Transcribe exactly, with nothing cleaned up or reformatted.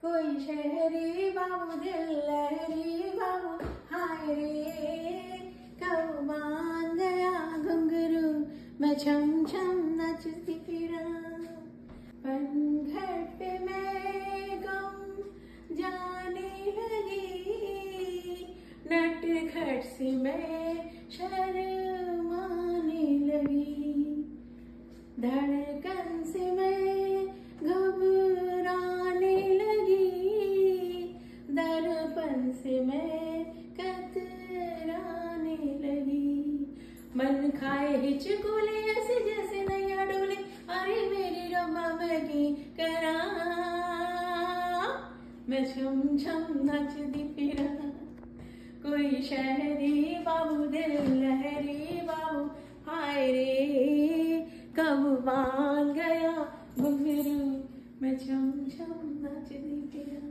कोई शहरी बाबू दिल लहरी बाबू हाय रे, कब मान गया घुंघरू मैं छम छम नचती फिरा। पनघट पे मैं गम जाने लगी, नटखट से मैं शर्माने लगी, धड़कन से मैं घबराने लगी, दर्पण से मैं कतराने लगी। मन खाए हिचकोले ऐसे जैसे नैया डोले, अरे मेरी रब्बा मैं की करा, मैं छम छम नचती फिरा। कोई शहरी बाबू दिल लहरी बाबू हाय रे, कब मान गया घुंघरू मैं छम छम नचती फिरा।